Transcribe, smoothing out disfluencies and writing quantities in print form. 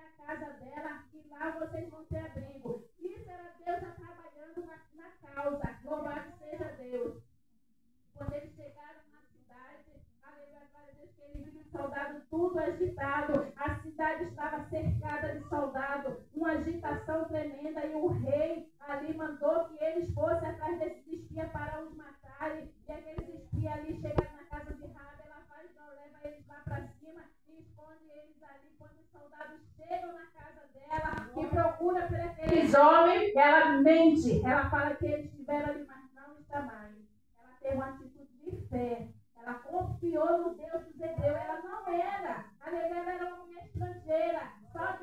a casa dela e lá vocês vão ter abrigo. Isso era Deus já trabalhando na causa. Louvado seja Deus. Quando eles chegaram na cidade, aleluia, glória a Deus, que eles viram os soldados tudo agitado. A cidade estava cercada de soldados, uma agitação tremenda, e o rei ali mandou que eles fossem atrás desses espias para os matarem. E aqueles espias ali chegaram na casa de Rabi, ela faz, não, leva eles lá para cima e esconde eles ali. Quando os soldados chegam na casa dela e procura por aqueles homens, ela mente. Ela fala que eles estiveram ali, mas não está mais. Ela teve uma atitude de fé. Ela confiou no Deus dos hebreus. Ela não era. Ela era uma mulher estrangeira. Só